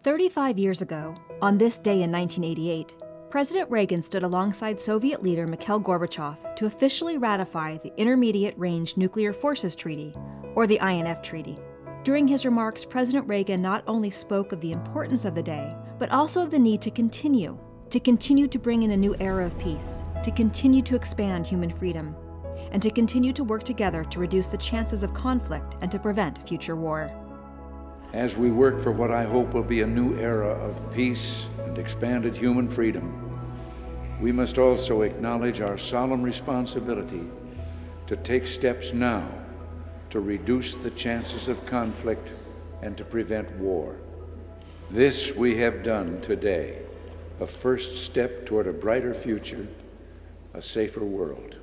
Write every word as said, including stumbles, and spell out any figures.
thirty-five years ago, on this day in nineteen eighty-eight, President Reagan stood alongside Soviet leader Mikhail Gorbachev to officially ratify the Intermediate Range Nuclear Forces Treaty, or the I N F Treaty. During his remarks, President Reagan not only spoke of the importance of the day, but also of the need to continue, to continue to bring in a new era of peace, to continue to expand human freedom, and to continue to work together to reduce the chances of conflict and to prevent future war. As we work for what I hope will be a new era of peace and expanded human freedom, we must also acknowledge our solemn responsibility to take steps now to reduce the chances of conflict and to prevent war. This we have done today, a first step toward a brighter future, a safer world.